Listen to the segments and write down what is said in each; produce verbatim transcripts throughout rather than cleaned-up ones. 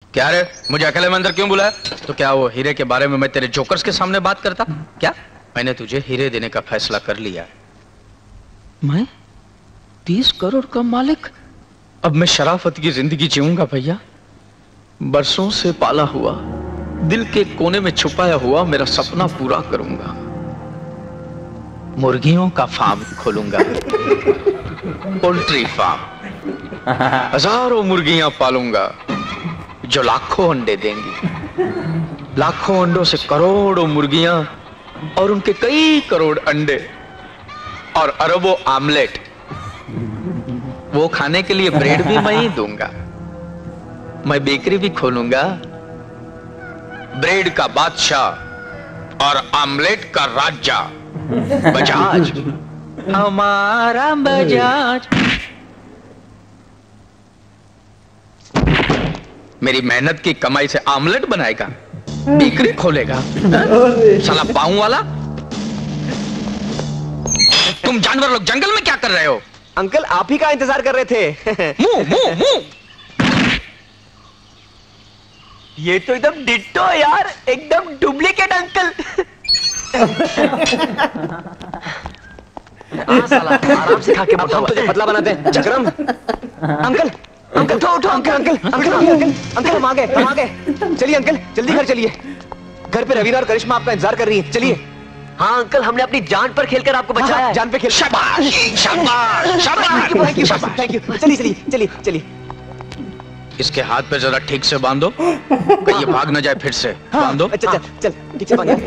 क्या रे, मुझे अकेले में अंदर क्यों बुलाया? तो क्या वो हीरे के बारे में मैं तेरे जोकर्स के सामने बात करता? क्या? मैंने तुझे हीरे देने का फैसला कर लिया। मैं तीस करोड़ का मालिक? अब मैं शराफत की जिंदगी जीऊंगा भैया। बरसों से पाला हुआ, दिल के कोने में छुपाया हुआ मेरा सपना पूरा करूंगा। मुर्गियों का फार्म खोलूंगा, पोल्ट्री फार्म। हजारों मुर्गियां पालूंगा जो लाखों अंडे देंगी। लाखों अंडों से करोड़ों मुर्गियां और उनके कई करोड़ अंडे और अरबों आमलेट। वो खाने के लिए ब्रेड भी मैं ही दूंगा। मैं बेकरी भी खोलूंगा, ब्रेड का बादशाह और आमलेट का राजा। बजाज, हमारा बजाज। मेरी मेहनत की कमाई से आमलेट बनाएगा, बेकरी खोलेगा। साला पाऊं वाला। तुम जानवर लोग जंगल में क्या कर रहे हो? अंकल आप ही का इंतजार कर रहे थे। मुंह मुंह मुंह। ये तो एकदम डिट्टो यार, एकदम डुप्लीकेट अंकल। आ, साला आराम से खा के हम तुझे पतला बनाते हैं। चक्रम अंकल, अंकल उठो उठो uncle uncle uncle uncle uncle हम आ गए हम आ गए। चलिए अंकल जल्दी घर चलिए, घर पे रवीना और करिश्मा आपका इंतजार कर रही है। चलिए। हाँ अंकल हमने अपनी जान पर खेलकर आपको बचाया। हाँ, जान पे खेल। शाबाश शाबाश शाबाश। Thank you. चलिए चलिए चलिए चलिए। इसके हाथ पे जरा ठीक से बांधो, कहीं ये भाग न जाए फिर से। हाँ, बांधो। चल चल चल ठीक से बांध।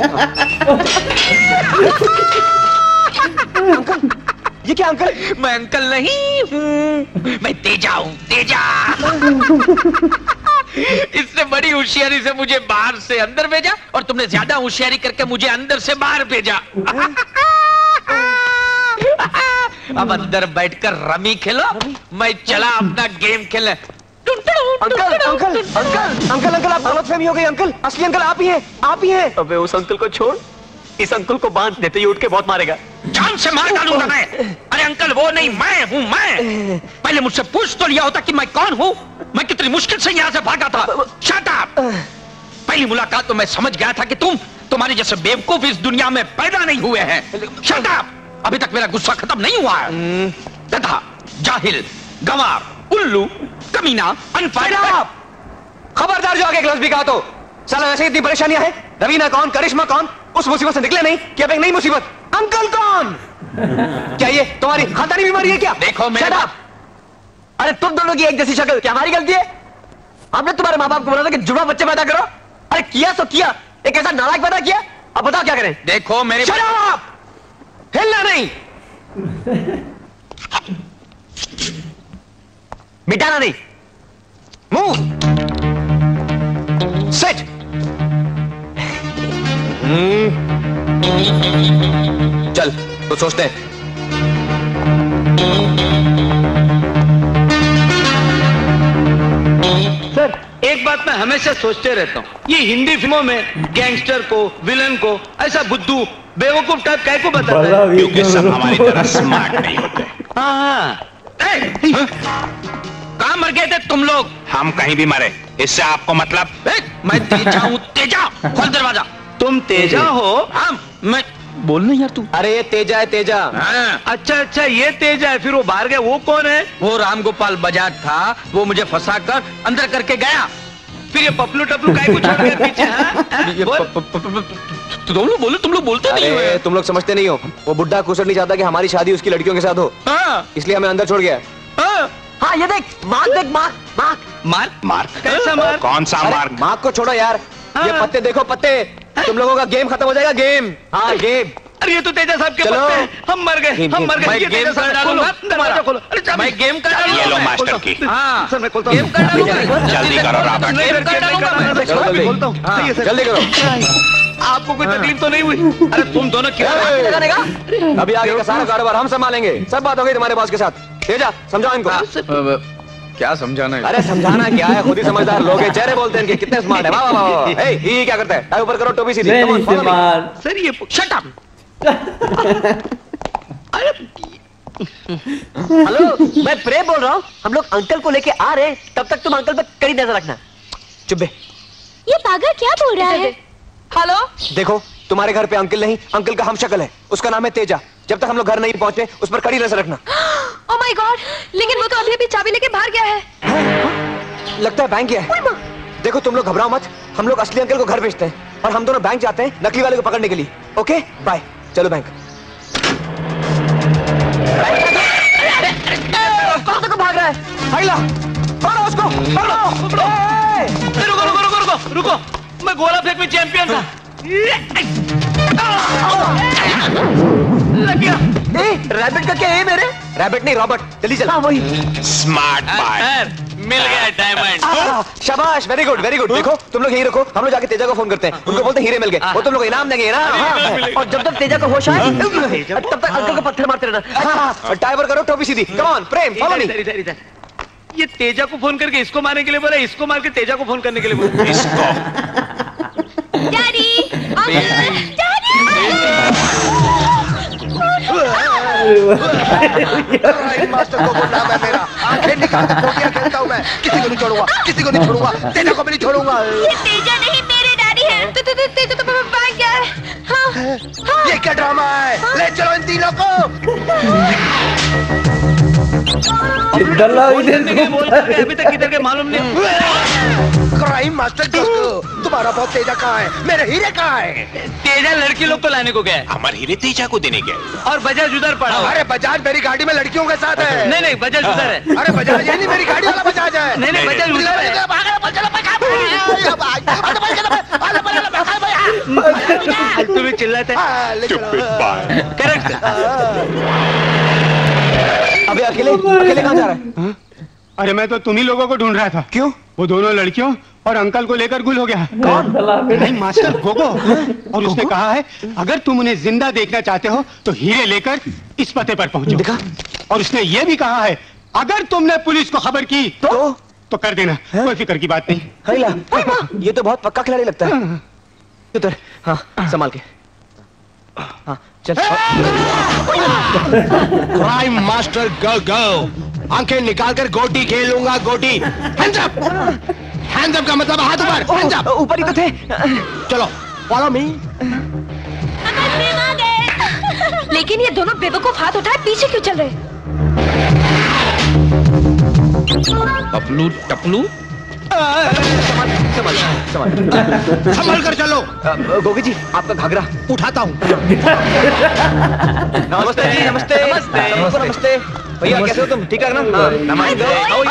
अंकल ये क्या अंकल? मैं अंकल नहीं हूँ, मैं तेजा हूँ, तेजा। इसने बड़ी होशियारी से मुझे बाहर से अंदर भेजा और तुमने ज्यादा होशियारी करके मुझे अंदर से बाहर भेजा। अब अंदर बैठकर रमी खेलो, मैं चला अपना गेम खेलने। Uncle uncle uncle uncle uncle आप गलतफहमी हो गई अंकल, असली अंकल आप ही हैं, आप ही हैं। अबे उस अंकल को छोड़, इस अंकल को बांध देते ही उठ के बहुत मारेगा। जान से मार डालूंगा मैं। अरे अंकल वो नहीं, मैं हूँ मैं। पहले मुझसे पूछ तो लिया होता कि मैं कौन हूँ, मैं कितनी मुश्किल से यहाँ से भागा था। Shut up. पहली मुलाकात तो मैं समझ गया था कि तुम तुम्हारे जैसे बेवकूफ इस दुनिया में पैदा नहीं हुए हैं। Shut up. अभी तक मेरा गुस्सा खत्म नहीं हुआ है। तथा जाहिल, गंवार, उल्लू, कमीना, अनपढ़। खबरदार जो आगे ग्लास भी कहा तो साला वैसे इतनी परेशानियां हैं। रवीना कौन, करिश्मा कौन, उस मुसीबत से निकले नहीं कि अब एक नई मुसीबत। अंकल कौन? क्या ये तुम्हारी खानदानी बीमारी है क्या? देखो मेरे बाप। अरे तुम दोनों की एक जैसी शक्ल, क्या हमारी गलती है? हमने तुम्हारे माँ बाप को बोला था कि जुड़वा बच्चे पैदा करो। अरे किया तो किया, एक ऐसा नालायक पैदा किया। अब बताओ क्या करें? देखो मेरे बाप, हिलना नहीं, मिटाना नहीं। Move, set. चल तो सोचते हैं। सर एक बात मैं हमेशा सोचते रहता हूँ, ये हिंदी फिल्मों में गैंगस्टर को, विलन को ऐसा बुद्धू बेवकूफ टाइप कैसे को बताता है? क्योंकि सब हमारी तरह स्मार्ट नहीं होते। हाँ कहाँ मर गए थे तुम लोग? हम कहीं भी मरे, इससे आपको मतलब? मैं तेजा हूँ, तेजा। खोल दरवाजा। तुम तेजा हो? हाँ मैं। बोल नहीं यार तू। अरे ये तेजा है, तेजा। हाँ। अच्छा अच्छा ये तेजा है, फिर वो बाहर गया, वो कौन है? वो राम गोपाल बजाज था, वो मुझे फंसा कर अंदर करके गया। फिर ये पपलू टपलू काय को छोड़ गया पीछे? तुम लोग बोलो, तुम लोग बोलते नहीं हो। तुम लोग समझते नहीं हो, वो बुड्ढा कुसर नहीं चाहता कि हमारी शादी उसकी लड़कियों के साथ हो। हाँ। इसलिए हमें अंदर छोड़ गया। हाँ। हाँ ये देख, मार्क देख, मार्क मार्क मार मार कैसा मार? कौन सा मार? मार्क को छोड़ो यार। हाँ। ये पत्ते देखो, पत्ते। तुम लोगों का गेम खत्म हो जाएगा, गेम। हाँ गेम। अरे ये तो तेजा साहब के चलो। पत्ते हैं। हम मर गए, हम मर गए। मैं ये गेम तेजा साहब कर डालूंगा दरवाजा खोलो। अरे चाबी। मैं गेम कर डालूंगा। ये लो मास्टर की। हाँ सर मैं खोलता हूँ। गेम कर डालूंगा। जल्दी करो रॉबर्ट। गेम कर डालूंगा मैं। चलो जल्दी। खोलता हूँ। हाँ, सही है सर। जल्दी करो। आपको कोई तकलीफ तो नहीं हुई? अरे तुम दोनों क्या लगाने का? अभी आगे का सारा कारोबार हम संभालेंगे। सब बात हो गई तुम्हारे बॉस के साथ। तेजा समझाओ इनको। क्या समझाना है? अरे समझाना क्या है, खुद ही समझदार लोग हैं। चेहरे बोलते हैं इनके, कितने स्मार्ट है। वाह वाह वाह। ए, ये क्या करता है? टाई ऊपर करो, टोपी सीधी। सर ये शट अप। हेलो मैं प्रेम बोल रहा हूँ। हम लोग अंकल को लेके आ रहे हैं, तब तक तुम अंकल पे कड़ी नजर रखना। चुप बे। ये पागल क्या बोल रहा है? हेलो, देखो तुम्हारे घर पे अंकल नहीं, अंकल का हमशक्ल है, उसका नाम है तेजा। जब तक हम लोग घर नहीं पहुंचे उस पर कड़ी नजर रखना। ओह माय गॉड, लेकिन वो तो अभी अभी चाबी लेके बाहर गया है। लगता है बैंक गया है। देखो तुम लोग घबराओ मत, हम लोग असली अंकल को घर भेजते हैं और हम दोनों बैंक जाते हैं नकली वाले को पकड़ने के लिए। ओके बाय, चलो बैंक। कहाँ तक भाग रहा है? आइला, पकड़ो उसको, पकड़ो। रुको रुको रुको रुको रुको, मैं गोला फेंक में चैंपियन था। लग गया। ए, रैबिट का क्या है मेरे? रैबिट नहीं, रॉबर्ट। जल्दी चल। हाँ वही। Smart bye. मिल गया डायमंड। शाबाश, वेरी गुड वेरी गुड। देखो तुम लोग यही रखो, हम लोग जाके तेजा को फोन करते हैं, उनको बोलते हैं हीरे मिल गए, वो तुम लोग इनाम देंगे ना। और जब तक तेजा को होश आए तब तक अंकल को पत्थर मारते रहना। टाइवर करो, टोपी सीधी। Come on Prem, follow me. इधर इधर इधर। ये तेजा को फोन करके इसको मारने के लिए बोला, इसको मार के तेजा को फोन करने के लिए बोला। इसको डैडी, अंकल, डैडी। मास्टर को बोलना है मेरा, आंखें निकाल के गोटियां खेलता हूँ मैं। किसी को नहीं छोड़ूंगा, किसी को नहीं छोड़ूंगा, तेजा को भी नहीं छोड़ूंगा। ये तेजा नहीं, मेरे डैडी हैं। ते- ते- ते- तेजा तो बैंक गया है। हाँ, हाँ। ये क्या ड्रामा है? ले चलो इन तीनों को। डल्ला इधर क्या बोल रहे हैं? अभी तक किधर के मालूम नहीं। क्राइम मास्टर दोस्त, तुम्हारा बहुत तेजा कहाँ है? मेरे हीरे कहाँ है? तेजा लड़की लोग को लाने को गया है हमारे हीरे तेजा को देने के। और बजाज उधर पड़ा हुआ है। अरे बजाज मेरी गाड़ी में लड़कियों के साथ है। नहीं नहीं, बजाज उधर है। अरे बजाज ये नहीं, मेरी गाड़ी वाला बजाज है। नहीं नहीं, बजाज उधर है। तुम्हें चिल्लाते हैं। करेक्ट। अबे अकेले अकेले कहाँ जा रहा है? अरे मैं तो तुम्ही लोगों को ढूंढ रहा था। क्यों? वो दोनों लड़कियों और अंकल को लेकर गुल हो गया। कौन? नहीं मास्टर गोगो। और उसने कहा है अगर तुम उन्हें जिंदा देखना चाहते हो तो हीरे लेकर इस पते पर पहुंचो। देखा? और उसने ये भी कहा है अगर तुमने पुलिस को खबर की तो तो कर देना, कोई फिक्र की बात नहीं। हाइला, ये तो बहुत पक्का खिलाड़ी लगता है। उधर, हाँ संभाल के। हाँ चल। क्राइम मास्टर गो गो, आंखें निकाल कर गोटी खेलूंगा गोटी। हैंड्स अप, हैंड्स अप का मतलब हाथ ऊपर। हैंड्स अप, ऊपर ही तो थे। चलो फॉलो मी। अंकल प्रेम आ गए। लेकिन ये दोनों बेवकूफ हाथ उठाए पीछे क्यों चल रहे? टपलू टपलू संभाल संभाल संभाल संभल कर चलो। गोगी जी आपका घाघरा उठाता हूँ। नमस्ते जी, नमस्ते नमस्ते। नमस्ते नमस्ते भैया, कैसे हो तुम? ठीक है ना? हाँ, नमस्ते।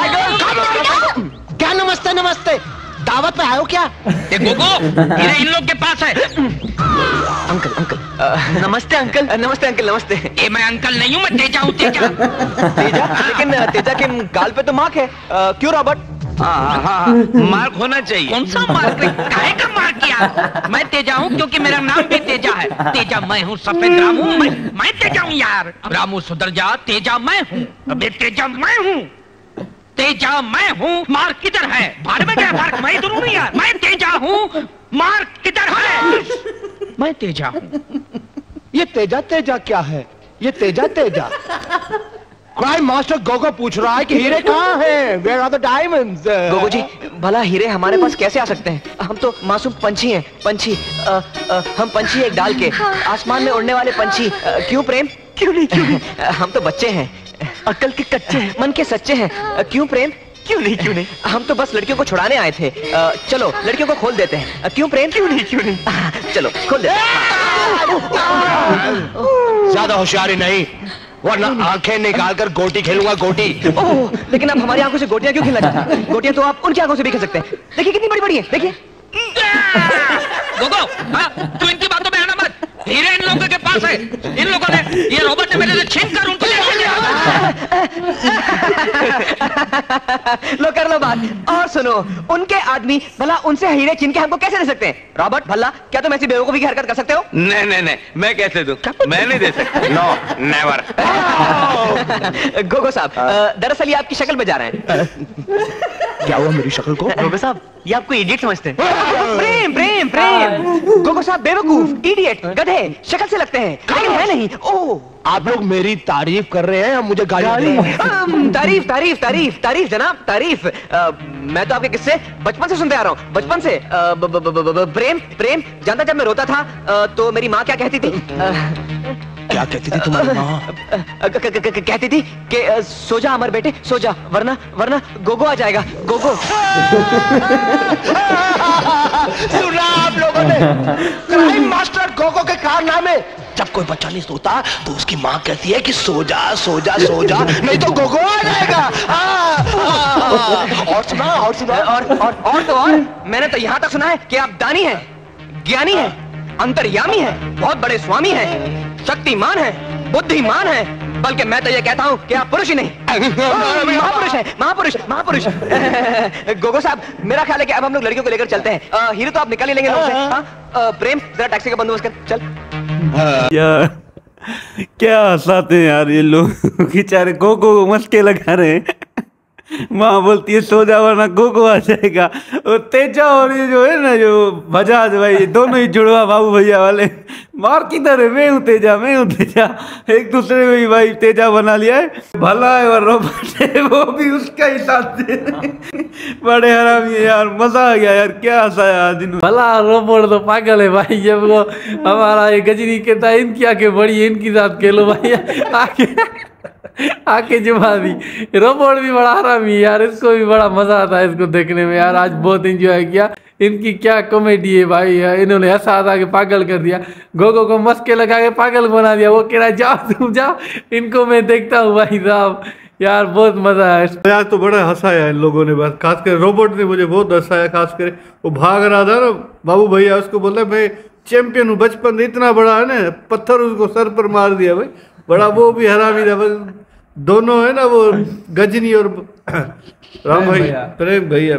क्या नमस्ते नमस्ते, दावत पे आयो क्या? ये गोगो, हीरे इन लोग के पास है। अंकल अंकल अ, नमस्ते अंकल। अ, नमस्ते अंकल, नमस्ते। ये मैं अंकल नहीं हूँ, मैं तेजा हूँ। तेजा तेजा? लेकिन अ, तेजा के गाल पे तो मार्क है। अ, क्यों रॉबर्ट? हाँ हाँ, मार्क होना चाहिए। कौन सा मार्क? काहे का मार्क किया? मैं तेजा हूँ क्योंकि मेरा नाम भी तेजा है। तेजा मैं हूँ, सफेद रामू मैं मैं तेजा हूँ यार। रामू सुधर जा, तेजा मैं हूँ। अबे तेजा मैं हूँ, तेजा मैं हूँ। मार्क किधर है? भाड़ में गया मार्क, मैं इधर हूँ यार। मैं तेजा हूँ, मार्क किधर है? मैं तेजा हूँ। ये तेजा तेजा क्या है? ये Teja Teja crime master Gogo पूछ रहा है कि हीरे कहाँ हैं? Where are the diamonds? Gogo जी भला हीरे हमारे पास कैसे आ सकते हैं? हम तो मासूम पंछी हैं, पंछी। अ, अ, हम पंछी एक डाल के आसमान में उड़ने वाले पंछी। अ, क्यों प्रेम? क्यों नहीं क्यों नहीं? हम तो बच्चे हैं, अक्ल के कच्चे हैं, मन के सच्चे हैं। अ, क्यों प्रेम? क्यों नहीं क्यों नहीं? हम तो बस लड़कियों को छुड़ाने आए थे। अ, चलो लड़कियों को खोल देते हैं। अ, क्यों प्रेम? क्यों नहीं क्यों नहीं? चलो खोल देते हैं। ज्यादा होशियारी नहीं, वरना आंखें निकाल कर गोटी खेलूंगा गोटी। ओह, लेकिन आप हमारी आंखों से गोटियां क्यों खेलना चाहते हैं? गोटियां तो आप उनकी आंखों से भी खेल सकते हैं। देखिए कितनी बड़ी बड़ी है, देखिए। गोगो, हाँ, तू इनकी बातों में आना मत। हीरे इन लोगों के पास है। इन लोगों ने, ये रॉबर्ट ने मेरे से छीन कर उनको ले लिया। लो कर लो बात। और सुनो, उनके आदमी भला उनसे हीरे छीन के हमको कैसे दे सकते हैं? रॉबर्ट भला क्या तुम ऐसी बेवकूफी की हरकत कर सकते हो? नहीं नहीं नहीं, मैं कैसे दूं? मैं नहीं दे सकता। No never. गोगो साहब, अ, दरअसल ये आपकी शक्ल पे जा रहे हैं। क्या हुआ मेरी शक्ल को? गोगो साहब ये आपको इडियट समझते हैं। प्रेम प्रेम प्रेम। गोगो साहब बेवकूफ, इडियट, गधे शक्ल से लगते हैं लेकिन है नहीं। ओह आप लोग मेरी तारीफ कर रहे हैं, मुझे गाली दे रहे तारीफ तारीफ तारीफ तारीफ जनाब तारीफ। अ, मैं तो आपके किस्से बचपन से सुनते आ रहा हूँ, बचपन से। अ, ब, ब, ब, ब, ब, प्रेम प्रेम जानता, जब मैं रोता था अ, तो मेरी माँ क्या कहती थी? अ, क्या कहती थी तुम्हारी माँ? अ, क- क- क- कहती थी कि अ, सो जा अमर बेटे, सो जा, वरना वरना गोगो आ जाएगा, गोगो। सुना आप लोगों ने? क्राइम मास्टर गोगो के कारनामे। जब कोई बच्चा नहीं सोता तो उसकी माँ कहती है कि सो जा सो जा सो जा, नहीं तो गोगो आ जाएगा। आ, आ, आ, और सुना और सुना और और और तो और मैंने तो यहाँ तक सुना है कि आप दानी हैं, ज्ञानी हैं, अंतर्यामी हैं, बहुत बड़े स्वामी हैं, शक्तिमान हैं, बुद्धिमान हैं, बल्कि मैं तो ये कहता हूँ कि आप पुरुष ही नहीं, महापुरुष हैं, महापुरुष महापुरुष। गोगो साहब, मेरा ख्याल है कि अब हम लोग लड़कियों को लेकर चलते हैं। अ, हीरो तो आप निकल ही लेंगे लोग से। हाँ? अ, प्रेम जरा टैक्सी का बंदोबस्त कर, चल। यार क्या हंसाते हैं यार ये लोग, बेचारे गोगो को मस्के लगा रहे हैं। माँ बोलती है सो जा वरना गोगो आ जाएगा। और तेजा और ये जो है ना जो बजाज भाई, ये दोनों ही जुड़वा बाबू भैया वाले मार किधर है? मैं हूँ तेजा, मैं हूँ तेजा, एक दूसरे में ही भाई तेजा बना लिया है। भला है और रोबोट है वो भी उसका ही साथ दे रहे हैं। बड़े हरामी है यार, मजा आ गया यार, क्या हंसाया आज दिन। भला रोबोट तो पागल है भाई, जब वो हमारा ये गजनी कहता है इनकी आंखें बड़ी है इनकी साथ खेलो भाई, आके आके जुमा दी। रोबोट भी बड़ा हरामी यार, इसको भी बड़ा मजा आता है इसको देखने में यार। आज बहुत एंजॉय किया, इनकी क्या कॉमेडी है भाई, इन्होंने हंसा हंसा के पागल कर दिया, गोगो को मस्के लगा के पागल बना दिया। वो कह रहा है जाओ तुम जाओ, इनको मैं देखता हूँ भाई साहब। यार बहुत मजा आया आज तो, बड़ा हंसाया इन लोगों ने, बस खासकर रोबोट ने मुझे बहुत हंसाया। खासकर वो भाग रहा था ना बाबू भैया, उसको बोला मैं चैंपियन हूँ, बचपन इतना बड़ा है ना, पत्थर उसको सर पर मार दिया भाई, बड़ा वो भी हरामी था। बस दोनों है ना वो गजनी और राम भाई प्रेम भैया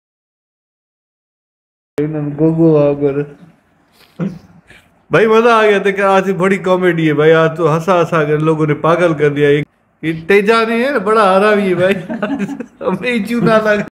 गोगो आगर भाई, मजा आ गया था। आज बड़ी कॉमेडी है भाई, आज तो हंसा हंसा कर लोगों ने पागल कर दिया। तेजा नहीं है ना, बड़ा हरामी है भाई। हमें चूना लगा।